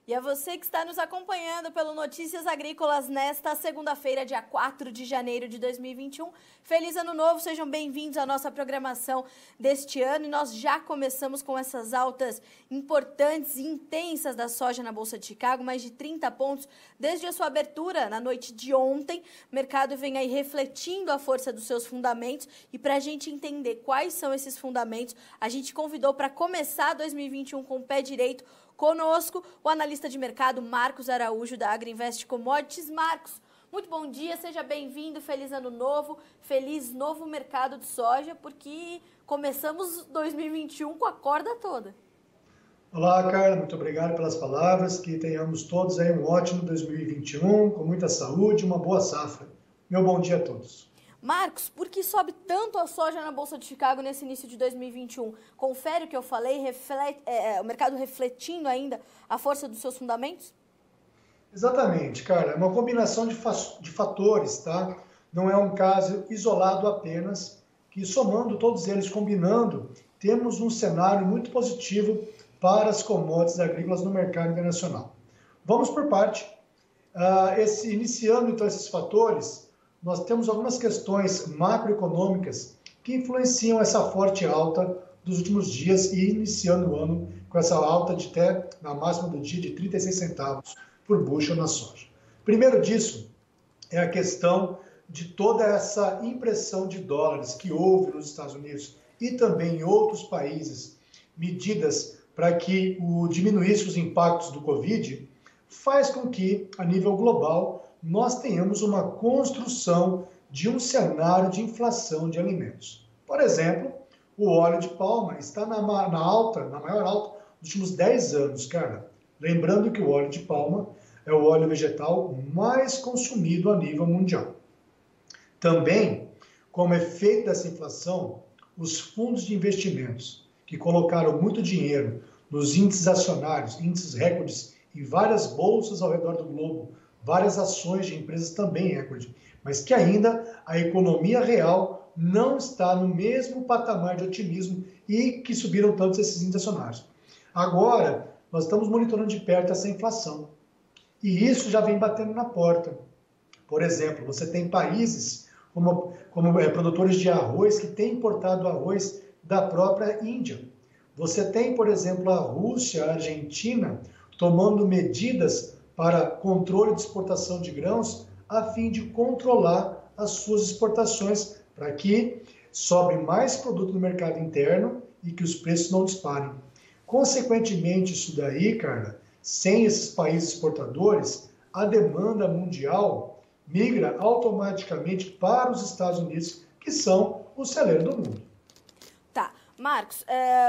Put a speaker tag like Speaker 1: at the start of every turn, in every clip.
Speaker 1: E a você que está nos acompanhando pelo Notícias Agrícolas nesta segunda-feira, dia 4 de janeiro de 2021. Feliz Ano Novo, sejam bem-vindos à nossa programação deste ano. E nós já começamos com essas altas importantes e intensas da soja na Bolsa de Chicago, mais de 30 pontos desde a sua abertura na noite de ontem. O mercado vem aí refletindo a força dos seus fundamentos e para a gente entender quais são esses fundamentos, a gente convidou para começar 2021 com o pé direito conosco o analista de mercado Marcos Araújo, da Agriinvest Commodities. Marcos, muito bom dia, seja bem-vindo, feliz ano novo, feliz novo mercado de soja, porque começamos 2021 com a corda toda.
Speaker 2: Olá, Carla, muito obrigado pelas palavras, que tenhamos todos aí um ótimo 2021, com muita saúde, uma boa safra. Meu bom dia a todos.
Speaker 1: Marcos, por que sobe tanto a soja na Bolsa de Chicago nesse início de 2021? Confere o que eu falei, o mercado refletindo ainda a força dos seus fundamentos?
Speaker 2: Exatamente, cara. É uma combinação de fatores, tá? Não é um caso isolado apenas, que somando todos eles, combinando, temos um cenário muito positivo para as commodities agrícolas no mercado internacional. Vamos por parte. Iniciando então esses fatores, nós temos algumas questões macroeconômicas que influenciam essa forte alta dos últimos dias e iniciando o ano com essa alta de até, na máxima do dia, de 36 centavos por bushel na soja. Primeiro disso é a questão de toda essa impressão de dólares que houve nos Estados Unidos e também em outros países, medidas para que diminuísse os impactos do Covid, faz com que, a nível global, nós tenhamos uma construção de um cenário de inflação de alimentos. Por exemplo, o óleo de palma está na maior alta dos últimos 10 anos, cara. Lembrando que o óleo de palma é o óleo vegetal mais consumido a nível mundial. Também, como efeito dessa inflação, os fundos de investimentos que colocaram muito dinheiro nos índices acionários, índices recordes em várias bolsas ao redor do globo, várias ações de empresas também recorde, mas que ainda a economia real não está no mesmo patamar de otimismo e que subiram tanto esses índices acionários. Agora, nós estamos monitorando de perto essa inflação e isso já vem batendo na porta. Por exemplo, você tem países como produtores de arroz que têm importado arroz da própria Índia. Você tem, por exemplo, a Rússia, a Argentina, tomando medidas para controle de exportação de grãos, a fim de controlar as suas exportações, para que sobre mais produto no mercado interno e que os preços não disparem. Consequentemente, isso daí, cara, sem esses países exportadores, a demanda mundial migra automaticamente para os Estados Unidos, que são o celeiro do mundo.
Speaker 1: Tá, Marcos,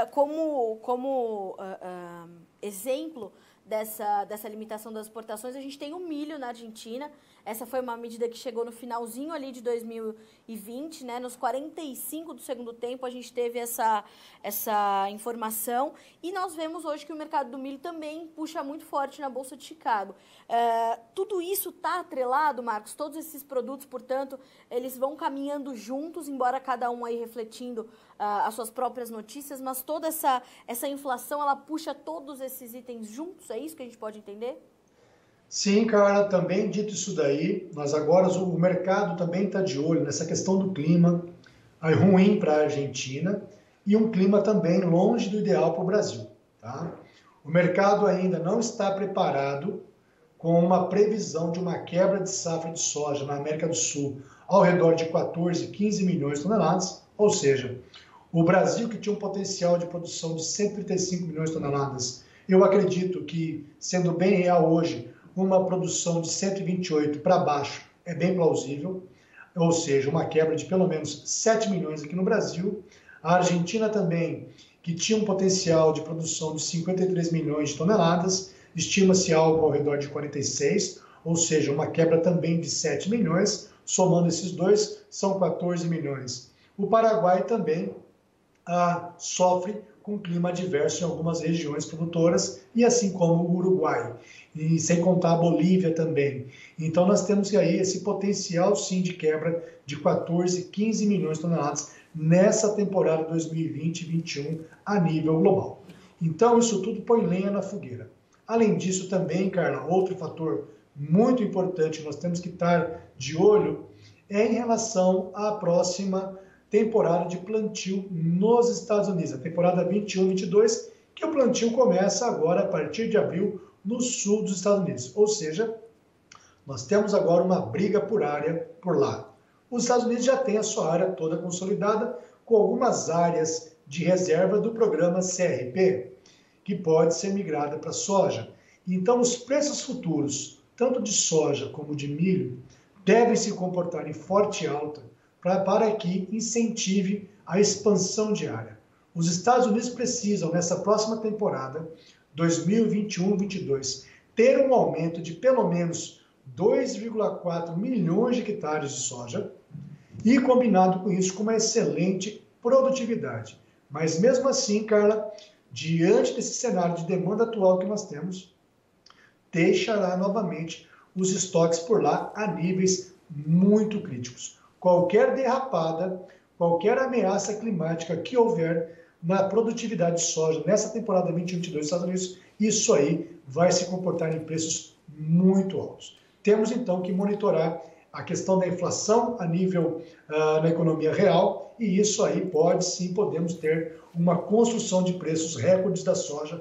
Speaker 1: como exemplo dessa limitação das exportações, a gente tem o milho na Argentina. Essa foi uma medida que chegou no finalzinho ali de 2020, né? Nos 45 do segundo tempo a gente teve essa informação e nós vemos hoje que o mercado do milho também puxa muito forte na Bolsa de Chicago. Tudo isso está atrelado, Marcos? Todos esses produtos, portanto, eles vão caminhando juntos, embora cada um aí refletindo as suas próprias notícias, mas toda essa inflação, ela puxa todos esses itens juntos, é isso que a gente pode entender?
Speaker 2: Sim, cara, também dito isso daí, mas agora o mercado também está de olho nessa questão do clima, aí ruim para a Argentina e um clima também longe do ideal para o Brasil. Tá? O mercado ainda não está preparado com uma previsão de uma quebra de safra de soja na América do Sul ao redor de 14, 15 milhões de toneladas, ou seja, o Brasil, que tinha um potencial de produção de 135 milhões de toneladas, eu acredito que, sendo bem real hoje, uma produção de 128 para baixo é bem plausível, ou seja, uma quebra de pelo menos 7 milhões aqui no Brasil. A Argentina também, que tinha um potencial de produção de 53 milhões de toneladas, estima-se algo ao redor de 46, ou seja, uma quebra também de 7 milhões, somando esses dois, são 14 milhões. O Paraguai também sofre com clima adverso em algumas regiões produtoras, e assim como o Uruguai, e sem contar a Bolívia também. Então nós temos aí esse potencial sim de quebra de 14, 15 milhões de toneladas nessa temporada 2020-21 a nível global. Então isso tudo põe lenha na fogueira. Além disso também, Carla, outro fator muito importante que nós temos que estar de olho é em relação à próxima temporada de plantio nos Estados Unidos, a temporada 21-22, que o plantio começa agora a partir de abril no sul dos Estados Unidos. Ou seja, nós temos agora uma briga por área por lá. Os Estados Unidos já têm a sua área toda consolidada, com algumas áreas de reserva do programa CRP, que pode ser migrada para soja. Então, os preços futuros, tanto de soja como de milho, devem se comportar em forte alta para que incentive a expansão de área. Os Estados Unidos precisam, nessa próxima temporada, 2021-22, ter um aumento de pelo menos 2,4 milhões de hectares de soja e, combinado com isso, com uma excelente produtividade. Mas, mesmo assim, Carla, diante desse cenário de demanda atual que nós temos, deixará novamente os estoques por lá a níveis muito críticos. Qualquer derrapada, qualquer ameaça climática que houver na produtividade de soja nessa temporada 2022 dos Estados Unidos, isso aí vai se comportar em preços muito altos. Temos então que monitorar a questão da inflação a nível na economia real, e isso aí podemos ter uma construção de preços recordes da soja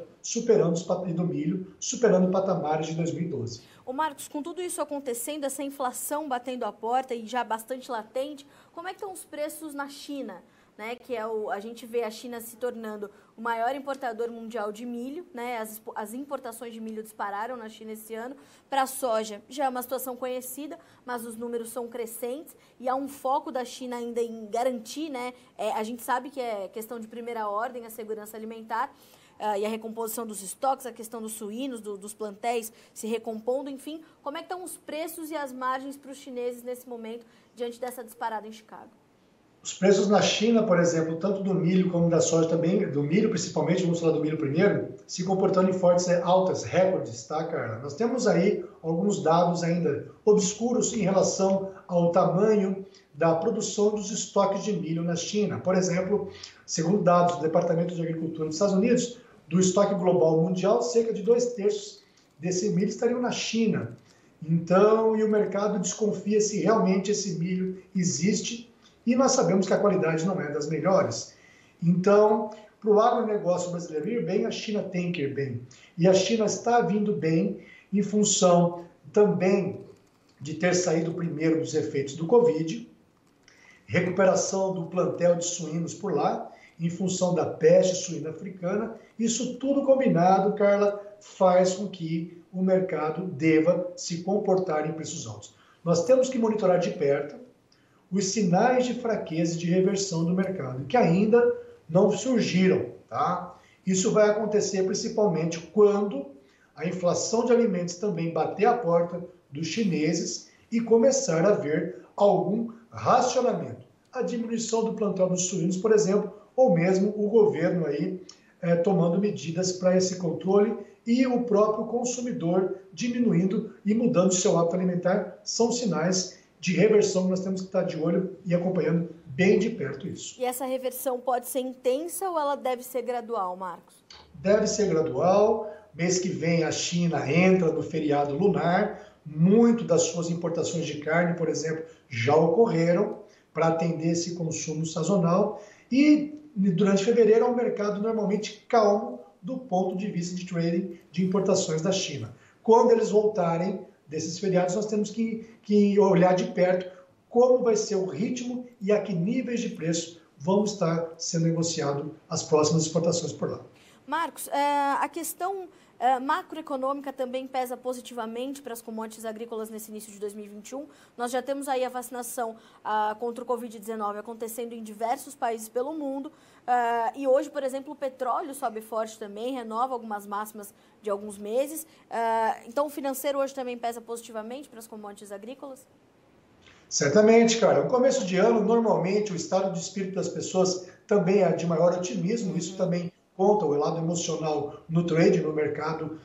Speaker 2: e do milho, superando patamares de 2012.
Speaker 1: Ô Marcos, com tudo isso acontecendo, essa inflação batendo a porta e já bastante latente, como é que estão os preços na China? Né, que a gente vê a China se tornando o maior importador mundial de milho, né, as importações de milho dispararam na China esse ano. Para a soja já é uma situação conhecida, mas os números são crescentes e há um foco da China ainda em garantir, né, a gente sabe que é questão de primeira ordem a segurança alimentar, e a recomposição dos estoques, a questão dos suínos, dos plantéis se recompondo, enfim. Como é que estão os preços e as margens para os chineses nesse momento, diante dessa disparada em Chicago?
Speaker 2: Os preços na China, por exemplo, tanto do milho como da soja também, do milho principalmente, vamos falar do milho primeiro, se comportando em fortes altas, recordes, tá, Carla? Nós temos aí alguns dados ainda obscuros em relação ao tamanho da produção dos estoques de milho na China. Por exemplo, segundo dados do Departamento de Agricultura dos Estados Unidos, do estoque global mundial, cerca de 2/3 desse milho estariam na China. Então, e o mercado desconfia se realmente esse milho existe, e nós sabemos que a qualidade não é das melhores. Então, para o agronegócio brasileiro ir bem, a China tem que ir bem. E a China está vindo bem em função também de ter saído primeiro dos efeitos do Covid, recuperação do plantel de suínos por lá, em função da peste suína africana. Isso tudo combinado, Carla, faz com que o mercado deva se comportar em preços altos. Nós temos que monitorar de perto os sinais de fraqueza e de reversão do mercado, que ainda não surgiram, tá? Isso vai acontecer principalmente quando a inflação de alimentos também bater a porta dos chineses e começar a haver algum racionamento. A diminuição do plantel dos suínos, por exemplo, ou mesmo o governo aí tomando medidas para esse controle e o próprio consumidor diminuindo e mudando seu hábito alimentar, são sinais de reversão que nós temos que estar de olho e acompanhando bem de perto isso.
Speaker 1: E essa reversão pode ser intensa ou ela deve ser gradual, Marcos?
Speaker 2: Deve ser gradual. Mês que vem a China entra no feriado lunar. Muito das suas importações de carne, por exemplo, já ocorreram para atender esse consumo sazonal. E durante fevereiro é um mercado normalmente calmo do ponto de vista de trading de importações da China. Quando eles voltarem desses feriados, nós temos que olhar de perto como vai ser o ritmo e a que níveis de preço vão estar sendo negociado as próximas exportações por lá.
Speaker 1: Marcos, a questão macroeconômica também pesa positivamente para as commodities agrícolas nesse início de 2021. Nós já temos aí a vacinação contra o Covid-19 acontecendo em diversos países pelo mundo. E hoje, por exemplo, o petróleo sobe forte também, renova algumas máximas de alguns meses. Então, o financeiro hoje também pesa positivamente para as commodities agrícolas?
Speaker 2: Certamente, cara. No começo de ano, normalmente, o estado de espírito das pessoas também é de maior otimismo. Isso também conta o lado emocional no trade, no mercado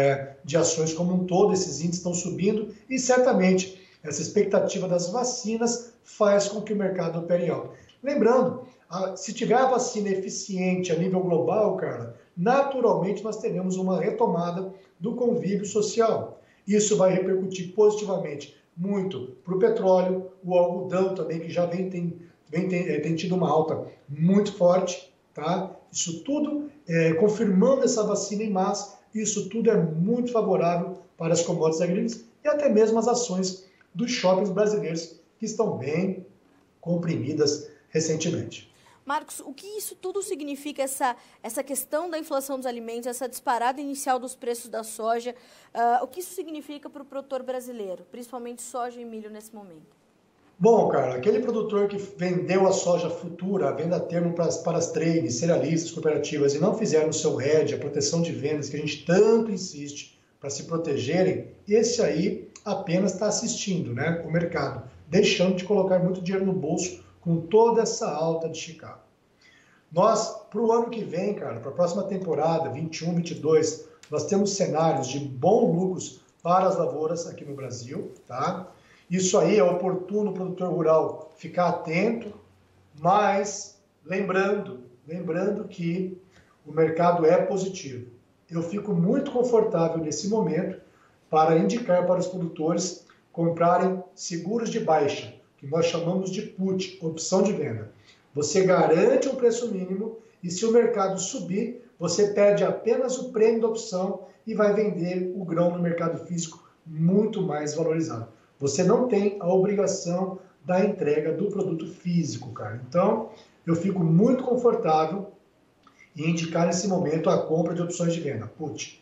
Speaker 2: de ações como um todo. Esses índices estão subindo e, certamente, essa expectativa das vacinas faz com que o mercado opere alto. Lembrando, se tiver a vacina eficiente a nível global, cara, naturalmente nós teremos uma retomada do convívio social. Isso vai repercutir positivamente muito para o petróleo, o algodão também, que já tem tido uma alta muito forte, tá? Isso tudo, confirmando essa vacina em massa, isso tudo é muito favorável para as commodities agrícolas e até mesmo as ações dos shoppings brasileiros, que estão bem comprimidas recentemente.
Speaker 1: Marcos, o que isso tudo significa, essa questão da inflação dos alimentos, essa disparada inicial dos preços da soja, o que isso significa para o produtor brasileiro, principalmente soja e milho nesse momento?
Speaker 2: Bom, cara, aquele produtor que vendeu a soja futura, a venda a termo para as trades, cerealistas, cooperativas, e não fizeram o seu hedge, a proteção de vendas, que a gente tanto insiste para se protegerem, esse aí apenas está assistindo, né, o mercado, deixando de colocar muito dinheiro no bolso com toda essa alta de Chicago. Nós, para o ano que vem, cara, para a próxima temporada, 21, 22, nós temos cenários de bons lucros para as lavouras aqui no Brasil, tá? Isso aí é oportuno o produtor rural ficar atento, mas lembrando que o mercado é positivo. Eu fico muito confortável nesse momento para indicar para os produtores comprarem seguros de baixa, que nós chamamos de put, opção de venda. Você garante um preço mínimo e se o mercado subir, você perde apenas o prêmio da opção e vai vender o grão no mercado físico muito mais valorizado. Você não tem a obrigação da entrega do produto físico, cara. Então, eu fico muito confortável em indicar nesse momento a compra de opções de venda, put.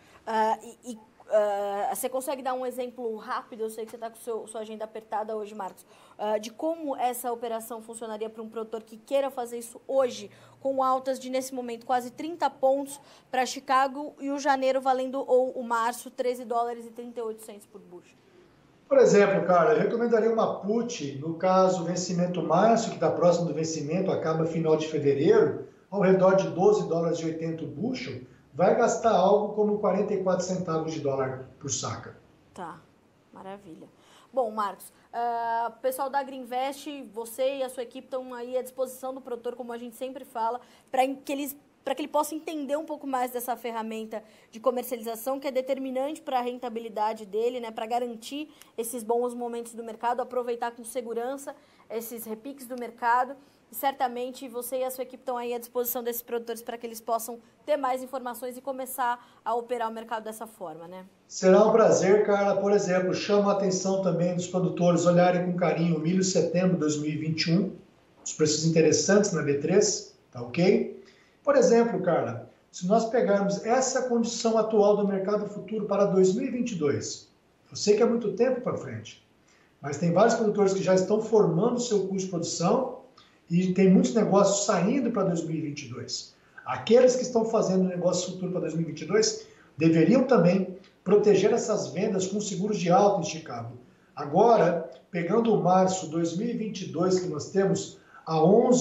Speaker 1: Você consegue dar um exemplo rápido, eu sei que você está com sua agenda apertada hoje, Marcos, de como essa operação funcionaria para um produtor que queira fazer isso hoje, com altas de, nesse momento, quase 30 pontos para Chicago e o janeiro valendo, ou o março, $13,38 por bushel?
Speaker 2: Por exemplo, cara, eu recomendaria uma put, no caso, vencimento março, que está próximo do vencimento, acaba final de fevereiro, ao redor de $12,80 o bushel, vai gastar algo como 44 centavos de dólar por saca.
Speaker 1: Tá, maravilha. Bom, Marcos, o pessoal da Agriinvest, você e a sua equipe estão aí à disposição do produtor, como a gente sempre fala, para que ele possa entender um pouco mais dessa ferramenta de comercialização, que é determinante para a rentabilidade dele, né, para garantir esses bons momentos do mercado, aproveitar com segurança esses repiques do mercado. E certamente você e a sua equipe estão aí à disposição desses produtores para que eles possam ter mais informações e começar a operar o mercado dessa forma, né?
Speaker 2: Será um prazer, Carla. Por exemplo, chamo a atenção também dos produtores olharem com carinho o milho setembro de 2021, os preços interessantes na B3, tá ok? Por exemplo, Carla, se nós pegarmos essa condição atual do mercado futuro para 2022, eu sei que é muito tempo para frente, mas tem vários produtores que já estão formando o seu custo de produção e tem muitos negócios saindo para 2022. Aqueles que estão fazendo negócio futuro para 2022 deveriam também proteger essas vendas com seguros de alta em Chicago. Agora, pegando o março 2022, que nós temos a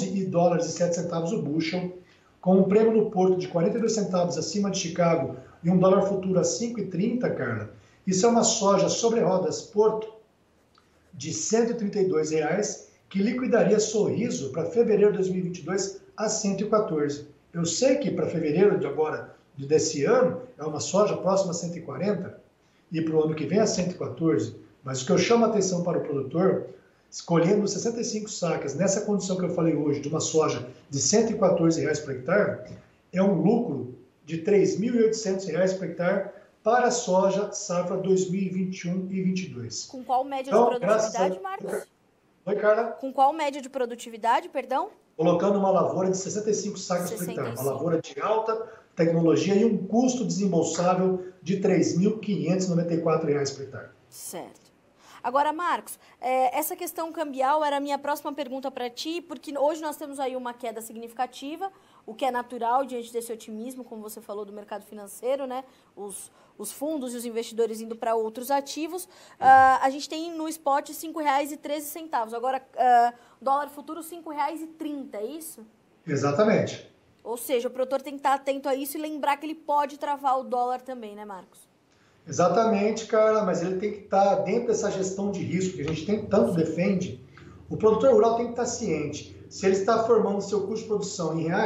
Speaker 2: $11,07 o bushel, com um prêmio no porto de 42 centavos acima de Chicago e um dólar futuro a 5,30, Carla, isso é uma soja sobre rodas porto de R$ 132, que liquidaria Sorriso para fevereiro de 2022 a 114. Eu sei que para fevereiro desse ano é uma soja próxima a 140 e para o ano que vem a 114, mas o que eu chamo a atenção para o produtor, escolhendo 65 sacas nessa condição que eu falei hoje, de uma soja de R$ 114 por hectare, é um lucro de R$ 3.800 por hectare para a soja safra 2021 e 2022.
Speaker 1: Com qual média de produtividade, Marcos?
Speaker 2: Oi, Carla?
Speaker 1: Com qual média de produtividade, perdão?
Speaker 2: Colocando uma lavoura de 65 sacas por hectare. Uma lavoura de alta tecnologia e um custo desembolsável de R$ 3.594 por hectare.
Speaker 1: Certo. Agora, Marcos, essa questão cambial era a minha próxima pergunta para ti, porque hoje nós temos aí uma queda significativa, o que é natural diante desse otimismo, como você falou, do mercado financeiro, né? Os fundos e os investidores indo para outros ativos. A gente tem no spot R$ 5,13. Agora, dólar futuro R$ 5,30, é isso?
Speaker 2: Exatamente.
Speaker 1: Ou seja, o produtor tem que estar atento a isso e lembrar que ele pode travar o dólar também, né, Marcos?
Speaker 2: Exatamente, cara, mas ele tem que estar dentro dessa gestão de risco que a gente tanto defende. O produtor rural tem que estar ciente. Se ele está formando seu custo de produção em reais,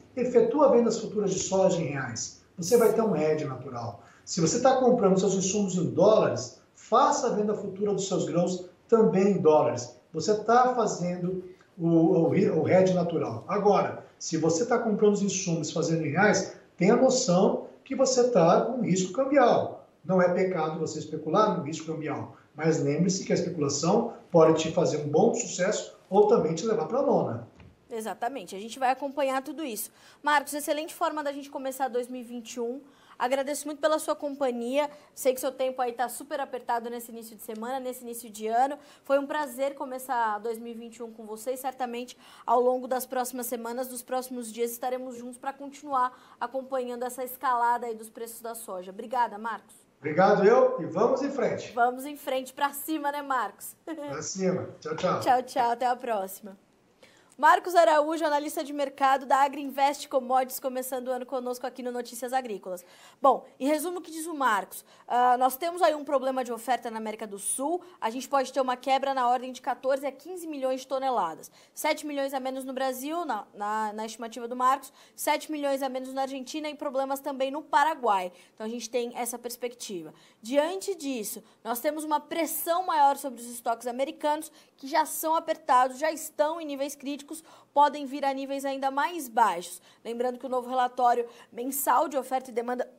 Speaker 2: efetua vendas futuras de soja em reais. Você vai ter um hedge natural. Se você está comprando seus insumos em dólares, faça a venda futura dos seus grãos também em dólares. Você está fazendo o hedge natural. Agora, se você está comprando os insumos fazendo em reais, tenha noção que você está com risco cambial. Não é pecado você especular no risco cambial, mas lembre-se que a especulação pode te fazer um bom sucesso ou também te levar para a lona.
Speaker 1: Exatamente, a gente vai acompanhar tudo isso. Marcos, excelente forma da gente começar 2021. Agradeço muito pela sua companhia. Sei que seu tempo aí está super apertado nesse início de semana, nesse início de ano. Foi um prazer começar 2021 com você e certamente ao longo das próximas semanas, dos próximos dias, estaremos juntos para continuar acompanhando essa escalada aí dos preços da soja. Obrigada, Marcos.
Speaker 2: Obrigado e vamos em frente.
Speaker 1: Vamos em frente, para cima, né, Marcos?
Speaker 2: Para cima. Tchau, tchau.
Speaker 1: Tchau, tchau. Até a próxima. Marcos Araújo, analista de mercado da Agriinvest Commodities, começando o ano conosco aqui no Notícias Agrícolas. Bom, em resumo o que diz o Marcos, nós temos aí um problema de oferta na América do Sul, a gente pode ter uma quebra na ordem de 14 a 15 milhões de toneladas. 7 milhões a menos no Brasil, na estimativa do Marcos, 7 milhões a menos na Argentina e problemas também no Paraguai. Então a gente tem essa perspectiva. Diante disso, nós temos uma pressão maior sobre os estoques americanos, que já são apertados, já estão em níveis críticos, podem vir a níveis ainda mais baixos. Lembrando que o novo relatório mensal de oferta e demanda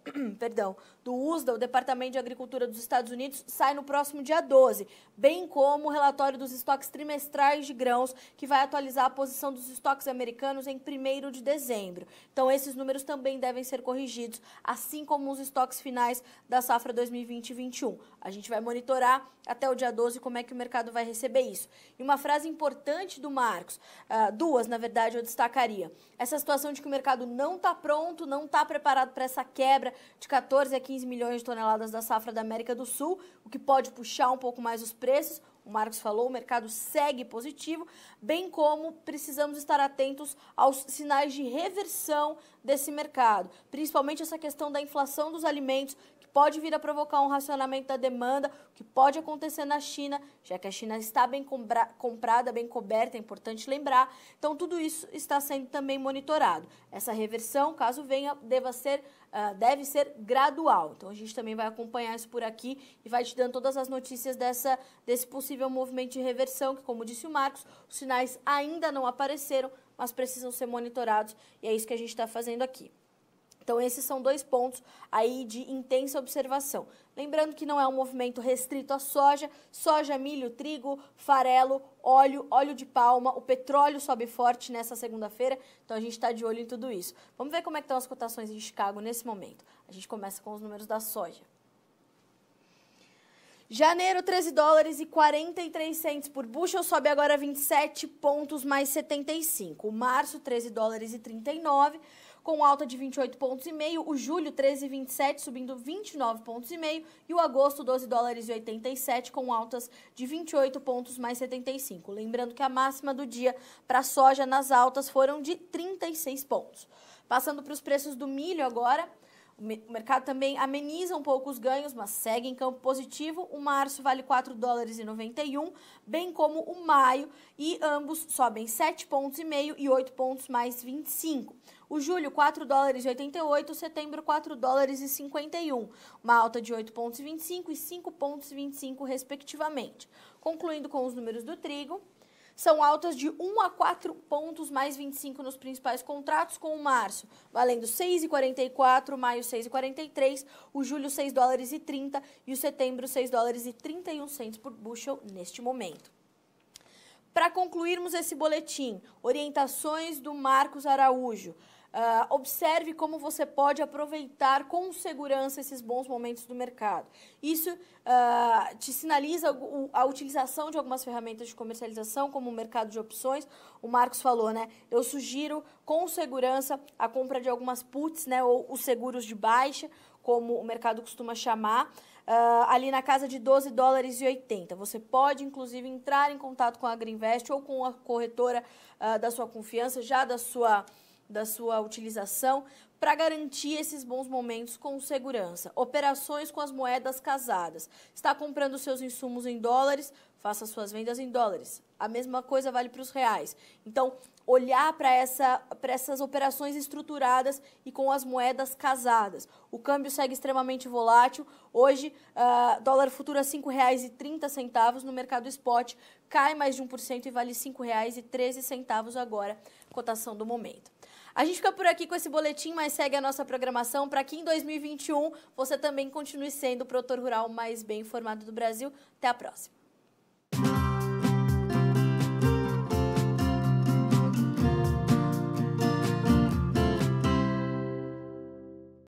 Speaker 1: do USDA, o Departamento de Agricultura dos Estados Unidos, sai no próximo dia 12, bem como o relatório dos estoques trimestrais de grãos, que vai atualizar a posição dos estoques americanos em 1º de dezembro. Então, esses números também devem ser corrigidos, assim como os estoques finais da safra 2020-21. A gente vai monitorar até o dia 12 como é que o mercado vai receber isso. E uma frase importante do Marcos, duas, na verdade, eu destacaria. Essa situação de que o mercado não está pronto, não está preparado para essa quebra de 14 a 15 milhões de toneladas da safra da América do Sul, o que pode puxar um pouco mais os preços. O Marcos falou, o mercado segue positivo, bem como precisamos estar atentos aos sinais de reversão desse mercado, principalmente essa questão da inflação dos alimentos, que pode vir a provocar um racionamento da demanda, o que pode acontecer na China, já que a China está bem comprada, bem coberta, é importante lembrar. Então, tudo isso está sendo também monitorado. Essa reversão, caso venha, deve ser gradual. Então, a gente também vai acompanhar isso por aqui e vai te dando todas as notícias desse possível movimento de reversão, que, como disse o Marcos, os sinais ainda não apareceram, mas precisam ser monitorados, e é isso que a gente está fazendo aqui. Então, esses são 2 pontos aí de intensa observação. Lembrando que não é um movimento restrito à soja, milho, trigo, farelo, óleo de palma, o petróleo sobe forte nessa segunda-feira, então a gente está de olho em tudo isso. Vamos ver como é que estão as cotações em Chicago nesse momento. A gente começa com os números da soja. Janeiro, 13 dólares e 43 centes por bushel, sobe agora 27 pontos mais 75. O março, 13 dólares e 39, com alta de 28 pontos e meio. O julho, 13,27, subindo 29 pontos e meio. E o agosto, 12 dólares e 87, com altas de 28 pontos mais 75. Lembrando que a máxima do dia para a soja nas altas foram de 36 pontos. Passando para os preços do milho agora. O mercado também ameniza um pouco os ganhos, mas segue em campo positivo. O março vale 4 dólares e 91, bem como o maio, e ambos sobem 7 pontos e meio e 8 pontos mais 25. O julho, 4 dólares e 88, setembro, 4 dólares e 51, uma alta de 8 pontos e 25 e 5 pontos e 25, respectivamente. Concluindo com os números do trigo, são altas de 1 a 4 pontos mais 25 nos principais contratos, com o março valendo 6,44, maio 6,43, o julho 6 dólares e 30 e o setembro 6 dólares e 31 centes por bushel neste momento. Para concluirmos esse boletim, orientações do Marcos Araújo. Observe como você pode aproveitar com segurança esses bons momentos do mercado. Isso te sinaliza a utilização de algumas ferramentas de comercialização, como o mercado de opções. O Marcos falou, né? Eu sugiro com segurança a compra de algumas puts, né? Ou os seguros de baixa, como o mercado costuma chamar. Ali na casa de 12 dólares e 80. Você pode, inclusive, entrar em contato com a Agriinvest ou com a corretora da sua confiança, já da sua utilização, para garantir esses bons momentos com segurança. Operações com as moedas casadas. Está comprando seus insumos em dólares, faça suas vendas em dólares. A mesma coisa vale para os reais. Então, olhar para essas operações estruturadas e com as moedas casadas. O câmbio segue extremamente volátil. Hoje, dólar futuro a R$ 5,30 no mercado spot, cai mais de 1% e vale R$ 5,13 agora, cotação do momento. A gente fica por aqui com esse boletim, mas segue a nossa programação para que em 2021 você também continue sendo o produtor rural mais bem informado do Brasil. Até a próxima.